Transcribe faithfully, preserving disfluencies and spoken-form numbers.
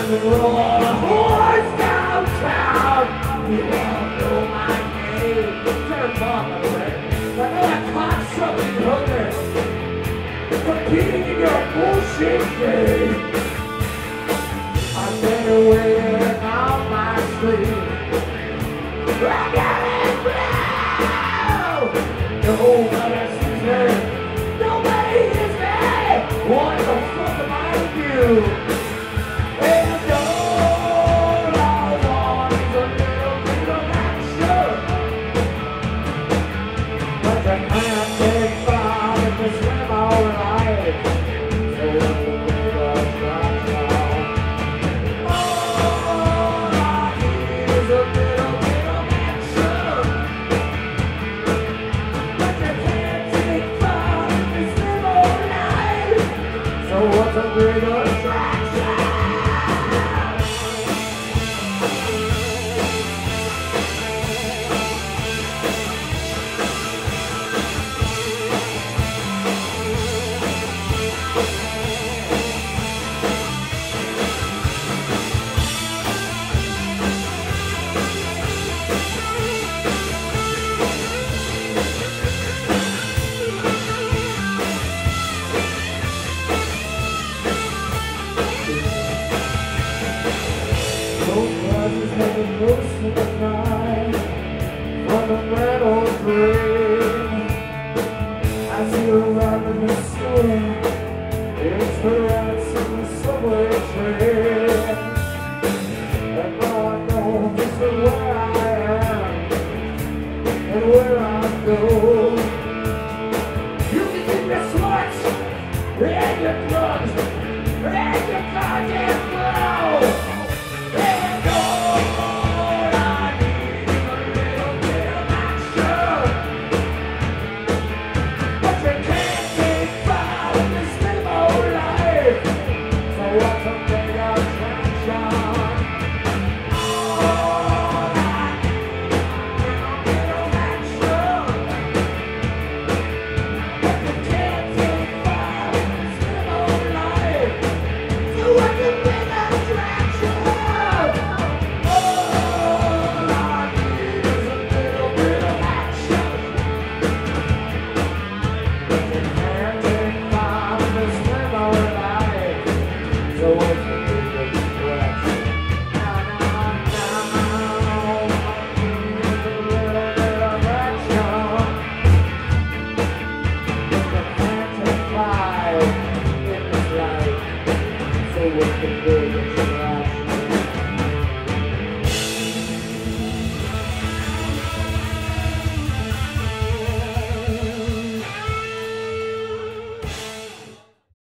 and roll on a horse downtown. You all know my name. Turn on my way. I know that cocksucking hooker competing in your bullshit game. I've been waiting on my sleeve. I got it now. Nobody sees me. Nobody hears me. What the fuck am I to do? And all I want is a little bit of action. But I can't take far if it's swim all right. So what's the big of right now? All I need is a little bit of action. But I can't take far if it's swim all right. So what's a big of most of the night from the metal grave. As you arrive in the store, it's the rats in the subway train. And now I know just where I am and where I go. You can keep your sluts and your drugs and your goddamn blow. And all I need is a little bit of action. But you can't take fire in this limo life. So what's a big attraction? All I need is a little bit of action. But you can't take fire in this limo life. So what's a big attraction? So what's the big